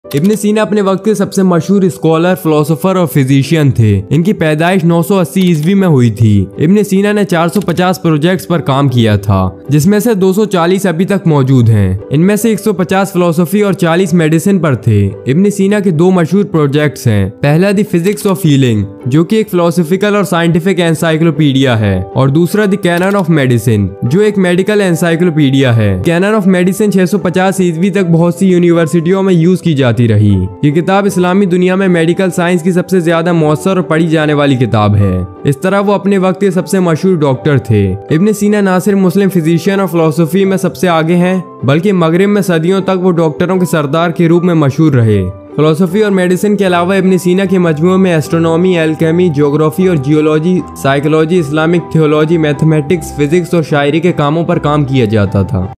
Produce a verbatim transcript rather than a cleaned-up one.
इब्न सीना अपने वक्त के सबसे मशहूर स्कॉलर, फिलोसोफर और फिजिशियन थे। इनकी पैदाइश नौ सौ अस्सी ईस्वी में हुई थी। इब्न सीना ने चार सौ पचास प्रोजेक्ट्स पर काम किया था, जिसमें से दो सौ चालीस अभी तक मौजूद हैं। इनमें से एक सौ पचास फिलोसफी और चालीस मेडिसिन पर थे। इब्न सीना के दो मशहूर प्रोजेक्ट्स हैं। पहला द फिजिक्स ऑफ हीलिंग, जो कि एक फिलोसफिकल और साइंटिफिक एनसाइक्लोपीडिया है, और दूसरा द कैनन ऑफ मेडिसिन, जो एक मेडिकल एनसाइक्लोपीडिया है। कैनन ऑफ मेडिसिन छह सौ पचास ईस्वी तक बहुत सी यूनिवर्सिटियों में यूज की जाती रही। ये किताब इस्लामी दुनिया में मेडिकल साइंस की सबसे ज्यादा मौसर और पढ़ी जाने वाली किताब है। इस तरह वो अपने वक्त के सबसे मशहूर डॉक्टर थे। इब्न सीना ना सिर्फ मुस्लिम फिजिशियन और फिलोसफी में सबसे आगे हैं, बल्कि मगरिब में सदियों तक वो डॉक्टरों के सरदार के रूप में मशहूर रहे। फिलोसफी और मेडिसिन के अलावा इब्न सीना के मजमूए में एस्ट्रोनॉमी, एल्केमी, ज्योग्राफी और geology, psychology, Islamic theology, mathematics, physics और शायरी के कामों पर काम किया जाता था।